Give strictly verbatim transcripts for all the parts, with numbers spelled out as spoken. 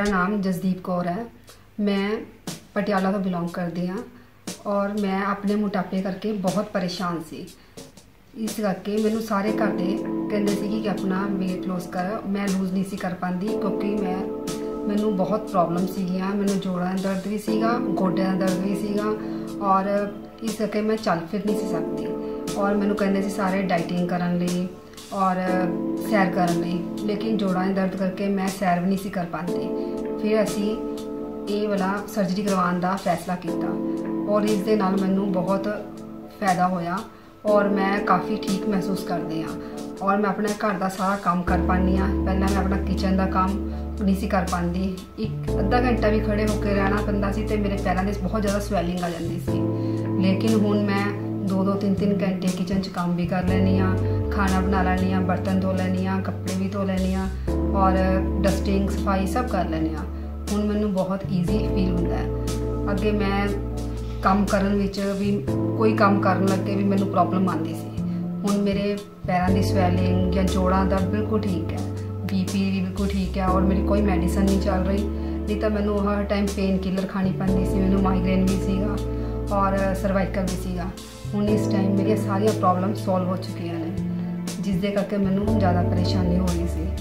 मेरा नाम जसदीप कौर है। मैं पटियाला तो बिलोंग करती हाँ और मैं अपने मोटापे करके बहुत परेशान सी। इस करके मैनू सारे घर दे कहते सी कि अपना वेट लॉस कर। मैं लूज नहीं सी कर पाती क्योंकि मैं मैनू बहुत प्रॉब्लम सीगियां। मैनू जोड़ां दा दर्द भी सीगा, गोड्यां दा दर्द भी सीगा और इस करके मैं चल फिर नहीं सी सकती। और मैनू कहते सी सारे डाइटिंग करन लई और सैर करन लई, लेकिन जोड़ां दे दर्द करके मैं सैर भी नहीं सी कर पाती। फिर असी ये वाला सर्जरी करवाने का फैसला किया और इस दे नाल मैनू बहुत फायदा होया और मैं काफ़ी ठीक महसूस करती हाँ। और मैं अपने घर का सारा काम कर पानी हाँ। पहले मैं अपना किचन का काम नहीं सी कर पाती। एक अद्धा घंटा भी खड़े होकर रहना पैंदा सी ते मेरे पैरों में बहुत ज़्यादा स्वैलिंग आ जाती सी। लेकिन हुण मैं दो दो तीन तीन घंटे किचन च काम भी कर लैनी हाँ, खाना बना लैनी हाँ, बर्तन धो लैनी हाँ, कपड़े भी धो लैनी हाँ और डस्टिंग सफाई सब कर लैनी हाँ। हुण मैनू बहुत ईजी फील होंदा है। अगे मैं काम करन विच भी कोई काम करन लगे भी मैनू प्रॉब्लम आती सी। हुण मेरे पैरों की स्वैलिंग या जोड़ां दर्द बिल्कुल ठीक है, बीपी भी बिल्कुल ठीक है और मेरी कोई मेडिसिन नहीं चल रही। नहीं तो मैनू हर टाइम पेन किलर खानी पैंदी सी। मैनू माइग्रेन भी सीगा और सर्वाइकल भी सीगा। हुण इस टाइम मेरी सारिया प्रॉब्लम सॉल्व हो चुकी ने, जिस दे करके मैनू ज़्यादा परेशानी हो रही सी।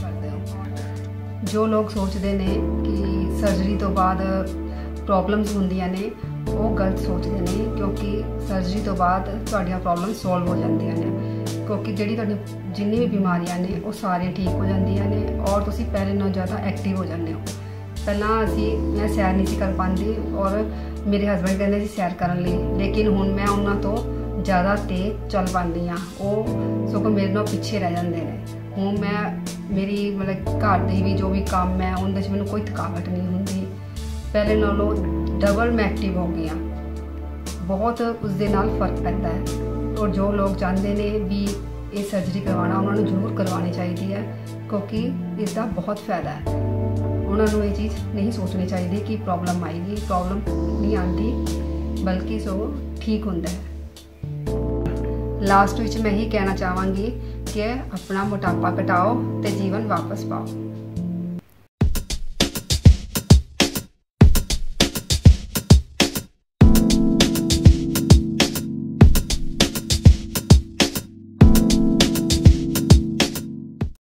जो लोग सोचते हैं कि सर्जरी तो बाद प्रॉब्लम्स होंदियां ने, वो गलत सोचते हैं क्योंकि सर्जरी तो बाद तुहाडियां प्रॉब्लम सॉल्व हो जांदियां ने। क्योंकि जिहड़ी तुहाडी जिन्नी भी बीमारियां ने वो सारियां ठीक हो जांदियां ने और तुसीं पहले नालों ज़्यादा एक्टिव हो जाते हो। पहलां असीं मैं सैर नहीं सी कर पाती और मेरे हसबैंड कहते सी सैर करन लई, लेकिन हुण मैं उन्हां तो ज़्यादा तेज चल पाती हाँ। वो सगों मेरे नाल पिछे रह जाते हैं। हुण मैं मेरी मतलब घर के भी जो भी काम है उनके मैनू कोई थकावट नहीं होंदी। पहले नालों डबल मैं एक्टिव हो गई हाँ। बहुत उस दे नाल फर्क पैंदा है। और जो लोग चाहते हैं भी ये सर्जरी करवाना उन्होंने जरूर करवानी चाहिए है क्योंकि इसका बहुत फायदा है। उन्होंने ये चीज़ नहीं सोचनी चाहिए कि प्रॉब्लम आएगी। प्रॉब्लम नहीं आती बल्कि सो ठीक होंदा है। लास्ट विच मैं ही कहना चाहवांगी कि अपना मोटापा घटाओ ते जीवन वापस पाओ।